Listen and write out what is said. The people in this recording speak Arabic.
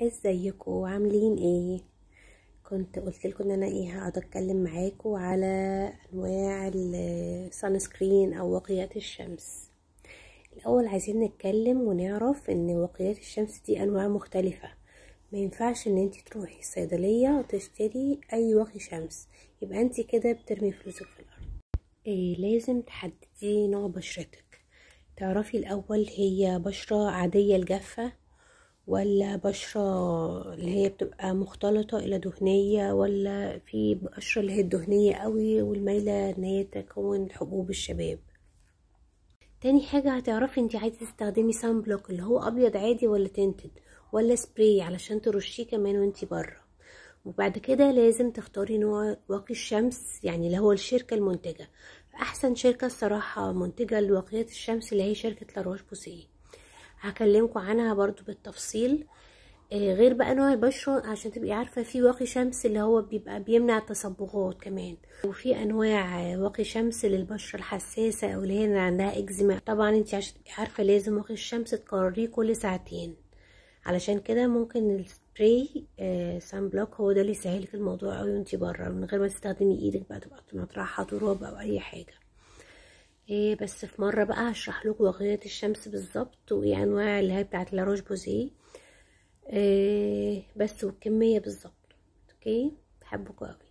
ازيكم عاملين ايه؟ كنت قلت لكم ان انا هقعد اتكلم معاكم على انواع السان سكرين او واقيات الشمس. الاول عايزين نتكلم ونعرف ان واقيات الشمس دي انواع مختلفة. ما ينفعش ان انت تروحي الصيدلية تشتري اي واقي شمس، يبقى انت كده بترمي فلوسك في الارض. لازم تحددي نوع بشرتك، تعرفي الاول هي بشرة عادية الجافة ولا بشرة اللي هي بتبقى مختلطة الى دهنية، ولا في بشرة اللي هي الدهنية قوي والميلة ان هي تكون حبوب الشباب. تاني حاجة هتعرفي انت عايزة تستخدمي سان بلوك اللي هو ابيض عادي ولا تنتد ولا سبراي علشان ترشيه كمان وانت بره. وبعد كده لازم تختاري نوع واقي الشمس، يعني اللي هو الشركة المنتجة. احسن شركة الصراحة منتجة لواقيات الشمس اللي هي شركة لاروش بوسيه، هكلمكم عنها برضو بالتفصيل. غير بقى نوع البشرة عشان تبقي عارفة، في واقي شمس اللي هو بيبقى بيمنع التصبغات كمان، وفي انواع واقي شمس للبشرة الحساسة او اللي هي عندها اكزيما. طبعا انت عشان تبقي عارفة لازم واقي الشمس تكرريه كل ساعتين، علشان كده ممكن السبراي سان بلوك هو ده اللي يسهلك الموضوع قوي وانت بره، من غير ما تستخدمي ايدك بقى تبقى مطرحها تراب او اي حاجة. بس في مرة بقى هشرح لكم واقيات الشمس بالظبط، وايه انواع اللي هي بتاعت لاروش بوزيه بس، والكمية بالظبط. اوكي، بحبكم قوي.